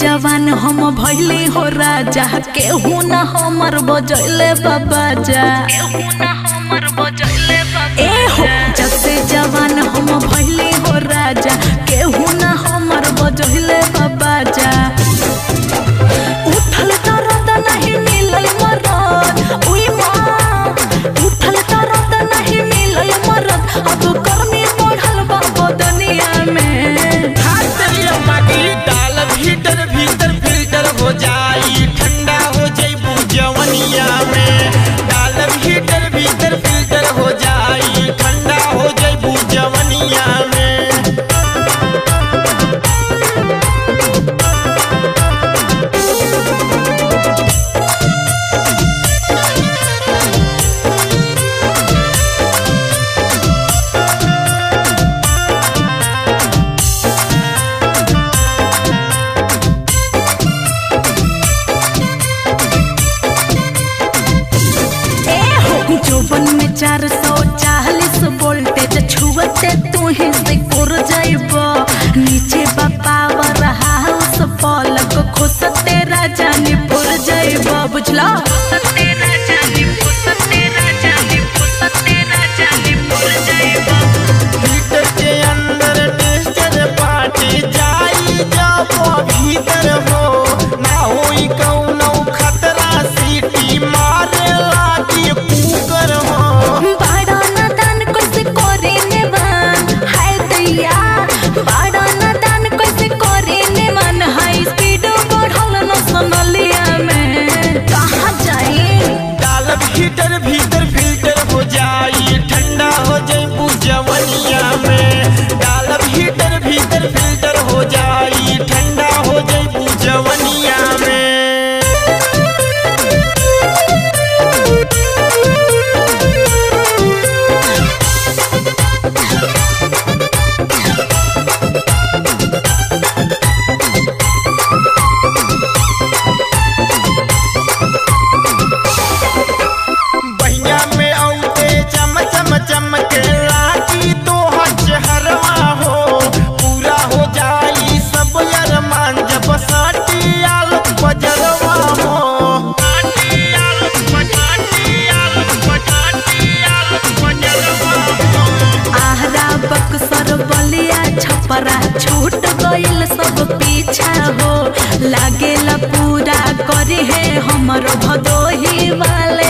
जवान हम भइले हो राजा केहू ना हमर बजैले बाबा जा ए हो जब से जवान हम भइले हो राजा केहू ना हमर बजैले बाबा जा उठल तरत नहीं मिलल मरद उई मां उठल तरत नहीं मिलल मरद अब गर्मी बढ़ल बा दुनिया में हाथ माटी डाल भीतर भीतर फिल्टर हो जाई ठंडा हो जाइबू जवनिया में डाल भीतर भीतर फिल्टर हो जाई ठंडा हो जाइबू जवनिया में जोबन में 440 वोल्टेज छुअते तू ही से कोर जाइब नीचे पावर हाउस पलक खोसते राजानी पुर जाइब बुझला हीटर के अंदर टेस्टर पाटी जाई जब भीतर हो ना होई कौनो खतरा सीटी मारे लागी कुकर हो बाड़ा नादान कैसे करे नेवान हाय दैया बाड़ा नादान कैसे करे नेवान हाई स्पीड बढ़ल न सनलिया में कहाँ जाए डाल भीतर भीतर फिल्टर हो जाई ठंडा हो जाइबू जवनिया में डाल भीतर भीतर फिल्टर हो जाई ठंडा हो जाइबू जवनिया में बहिया में औते चम चम चमके लागी तो हरवा हो पूरा हो जाई सब अरमान जब साटी आलोक बजरवा हो आहरा बक्सर बलिया छपरा छूट गइल सब पीछा हो लागेला पूरा करे है हमर भदोही वाला